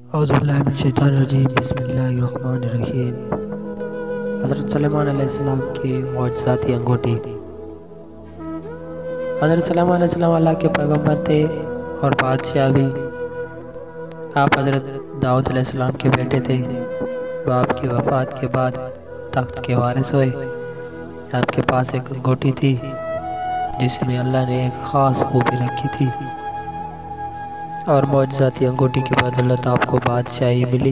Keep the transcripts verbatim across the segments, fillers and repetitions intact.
اعوذ باللہ من الشیطان الرجیم بسم اللہ الرحمن الرحیم۔ حضرت سلیمان علیہ السلام کی معجزاتی انگوٹی۔ حضرت سلیمان علیہ السلام اللہ کے پیغمبر تھے اور بادشاہ بھی۔ آپ حضرت داؤد علیہ السلام کے بیٹے تھے۔ باپ کی وفات کے بعد تخت کے وارث ہوئے۔ آپ کے پاس ایک انگوٹی تھی جس میں اللہ نے ایک خاص خوبی رکھی تھی، اور معجزاتی انگوٹی کی بدولت آپ کو بادشاہی ملی۔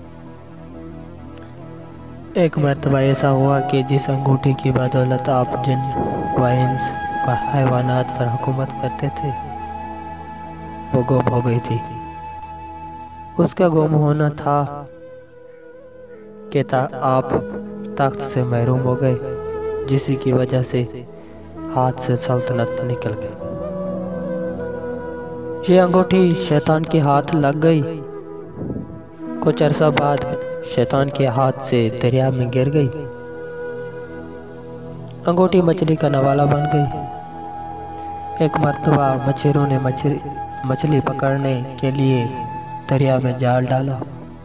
ایک مرتبہ ایسا ہوا کہ جس انگوٹی کی بدولت آپ جن و انس و حیوانات پر حکومت کرتے تھے وہ گم ہو گئی تھی۔ اس کا گم ہونا تھا کہ آپ تخت سے محروم ہو گئے، جس کی وجہ سے ہاتھ سے سلطنت نکل گئی۔ یہ انگوٹھی شیطان کے ہاتھ لگ گئی۔ کچھ عرصہ بعد شیطان کے ہاتھ سے دریا میں گر گئی۔ انگوٹھی مچھلی کا نوالہ بن گئی۔ ایک مرتبہ مچھروں نے مچھلی پکڑنے کے لیے دریا میں جال ڈالا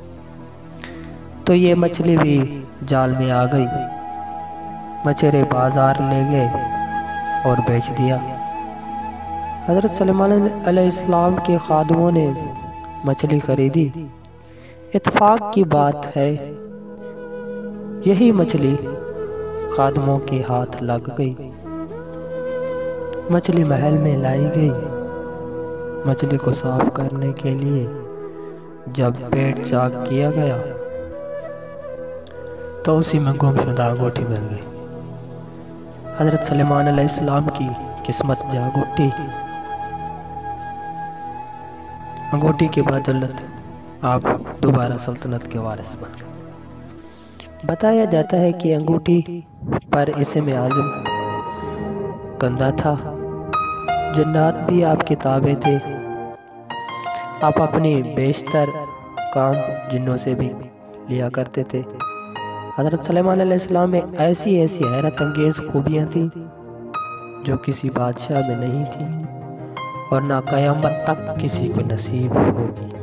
تو یہ مچھلی بھی جال میں آ گئی۔ مچھرے بازار لے گئے اور بیچ دیا۔ حضرت سلیمان علیہ السلام کے خادموں نے مچھلی خریدی۔ اتفاق کی بات ہے یہی مچھلی خادموں کے ہاتھ لگ گئی۔ مچھلی محل میں لائی گئی۔ مچھلی کو صاف کرنے کے لیے جب پیٹ چاک کیا گیا تو اسی میں گم شدہ انگوٹھی مل گئی۔ حضرت سلیمان علیہ السلام کی قسمت جاگ اٹھی۔ انگوٹھی کی بدولت آپ دوبارہ سلطنت کے وارث بن گئے۔ بتایا جاتا ہے کہ انگوٹھی پر اسم اعظم کندہ تھا۔ جنات بھی آپ کے تابع تھے۔ آپ اپنی بیشتر کام جنوں سے بھی لیا کرتے تھے۔ حضرت سلیمان علیہ السلام میں ایسی ایسی حیرت انگیز خوبیاں تھیں جو کسی بادشاہ میں نہیں تھیں اور نہ قیامت تک کسی کو نصیب ہوگی۔